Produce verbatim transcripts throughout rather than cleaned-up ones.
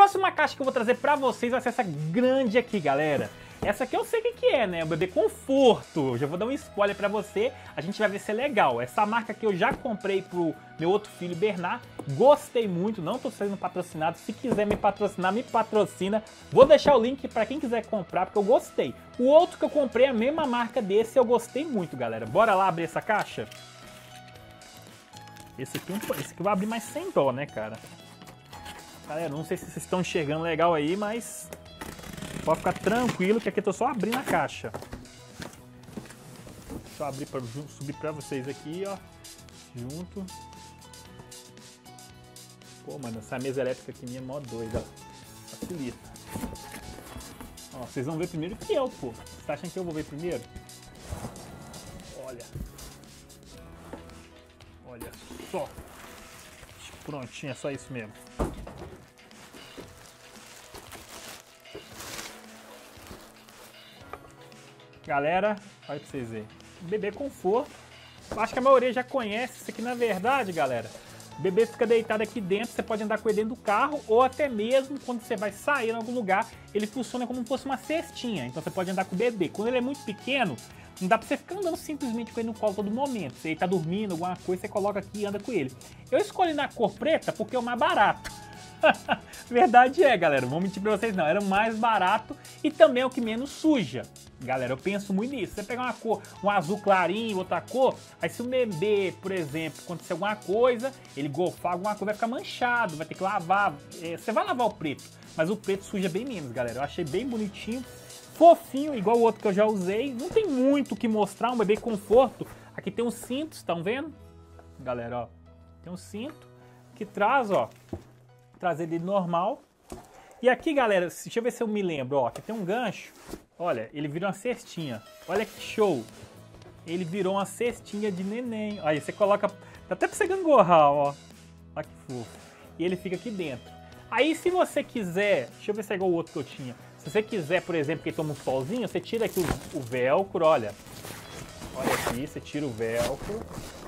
próxima caixa que eu vou trazer pra vocês vai ser essa grande aqui, galera. Essa aqui eu sei o que que é, né? O Bebê Conforto. Já vou dar um spoiler pra você, a gente vai ver se é legal. Essa marca que eu já comprei pro meu outro filho, Bernard. Gostei muito, não tô sendo patrocinado. Se quiser me patrocinar, me patrocina. Vou deixar o link pra quem quiser comprar, porque eu gostei. O outro que eu comprei, a mesma marca desse, eu gostei muito, galera. Bora lá abrir essa caixa? Esse aqui, esse aqui eu vou abrir mais sem dó, né, cara? Galera, não sei se vocês estão enxergando legal aí, mas... pode ficar tranquilo que aqui eu tô só abrindo a caixa. Deixa eu abrir para subir para vocês aqui, ó. Junto. Pô, mano, essa mesa elétrica aqui minha é mó doida, ó. Facilita. Ó, vocês vão ver primeiro que eu, pô. Vocês acham que eu vou ver primeiro? Olha. Olha só. Prontinho, é só isso mesmo. Galera, olha pra vocês verem. Bebê Conforto. Acho que a maioria já conhece isso aqui, na verdade, galera. O bebê fica deitado aqui dentro, você pode andar com ele dentro do carro, ou até mesmo quando você vai sair em algum lugar, ele funciona como se fosse uma cestinha. Então você pode andar com o bebê. Quando ele é muito pequeno, não dá pra você ficar andando simplesmente com ele no colo todo momento. Se ele tá dormindo, alguma coisa, você coloca aqui e anda com ele. Eu escolhi na cor preta porque é o mais barato. Verdade é, galera, não vou mentir pra vocês não, era o mais barato e também é o que menos suja. Galera, eu penso muito nisso. Você pegar uma cor, um azul clarinho, outra cor, aí se o bebê, por exemplo, acontecer alguma coisa, ele golfar alguma coisa, vai ficar manchado, vai ter que lavar. É, você vai lavar o preto, mas o preto suja bem menos, galera. Eu achei bem bonitinho, fofinho, igual o outro que eu já usei. Não tem muito o que mostrar, um Bebê Conforto. Aqui tem um cinto, estão vendo? Galera, ó, tem um cinto que traz, ó, trazer ele normal. E aqui, galera, deixa eu ver se eu me lembro, ó, aqui tem um gancho. Olha, ele virou uma cestinha. Olha que show. Ele virou uma cestinha de neném. Aí você coloca, dá até pra você gangorrar, ó. Olha que fofo. E ele fica aqui dentro. Aí se você quiser, deixa eu ver se é igual o outro que eu tinha. Se você quiser, por exemplo, que toma um solzinho, você tira aqui o, o velcro, olha. Olha aqui, você tira o velcro.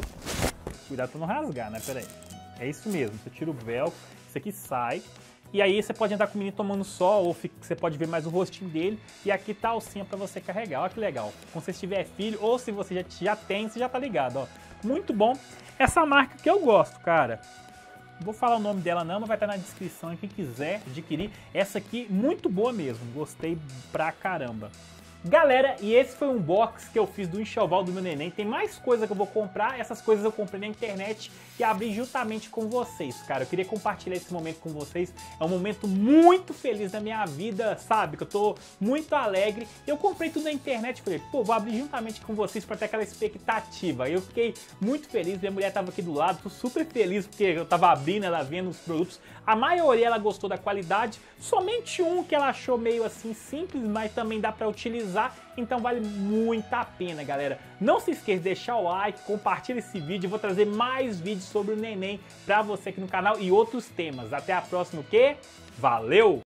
Cuidado pra não rasgar, né? Pera aí. É isso mesmo, você tira o velcro, isso aqui sai. E aí você pode andar com o menino tomando sol, ou fica, você pode ver mais o rostinho dele. E aqui tá a alcinha pra você carregar, olha que legal. Quando você tiver filho, ou se você já, já tem, você já tá ligado, ó. Muito bom. Essa marca que eu gosto, cara. Não vou falar o nome dela não, mas vai estar na descrição, quem quiser adquirir. Essa aqui, muito boa mesmo, gostei pra caramba. Galera, e esse foi um unboxing que eu fiz do enxoval do meu neném. Tem mais coisa que eu vou comprar, essas coisas eu comprei na internet e abri juntamente com vocês, cara. Eu queria compartilhar esse momento com vocês. É um momento muito feliz da minha vida, sabe? Que eu tô muito alegre. Eu comprei tudo na internet e falei, pô, vou abrir juntamente com vocês pra ter aquela expectativa. Eu fiquei muito feliz, minha mulher tava aqui do lado, tô super feliz porque eu tava abrindo, ela vendo os produtos. A maioria ela gostou da qualidade, somente um que ela achou meio assim simples, mas também dá pra utilizar. Então vale muito a pena, galera. Não se esqueça de deixar o like, compartilha esse vídeo. Eu vou trazer mais vídeos sobre o neném pra você aqui no canal e outros temas. Até a próxima, o quê? Valeu!